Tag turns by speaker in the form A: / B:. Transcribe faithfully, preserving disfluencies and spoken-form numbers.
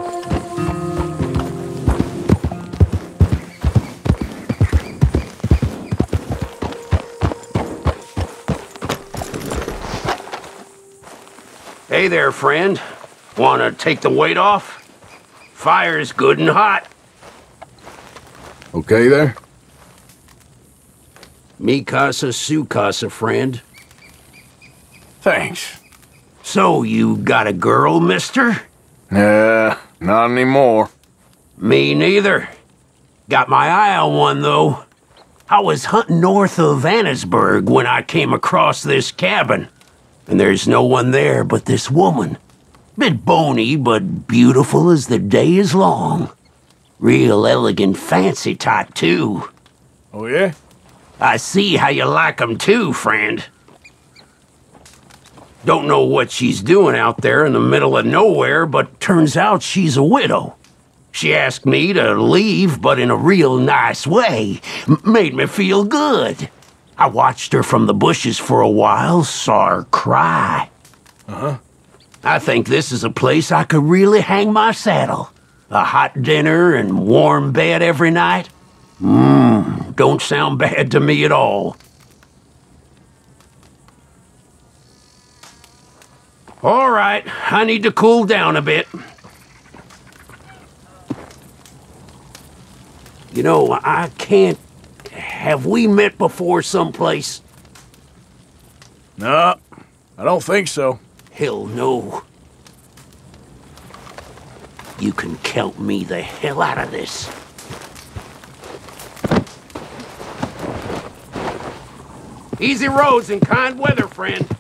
A: Hey there, friend. Wanna take the weight off? Fire's good and hot.
B: Okay there?
A: Mi casa, su casa, friend.
B: Thanks.
A: So, you got a girl, mister?
B: Nah, not anymore.
A: Me neither. Got my eye on one, though. I was hunting north of Annesburg when I came across this cabin. And there's no one there but this woman. Bit bony, but beautiful as the day is long. Real elegant, fancy type, too.
B: Oh, yeah?
A: I see how you like 'em too, friend. Don't know what she's doing out there in the middle of nowhere, but turns out she's a widow. She asked me to leave, but in a real nice way. M- made me feel good. I watched her from the bushes for a while, saw her cry.
B: Uh-huh.
A: I think this is a place I could really hang my saddle. A hot dinner and warm bed every night. Mmm, don't sound bad to me at all. All right, I need to cool down a bit. You know, I can't... Have we met before someplace?
B: No, I don't think so.
A: Hell no. You can count me the hell out of this. Easy roads and kind weather, friend.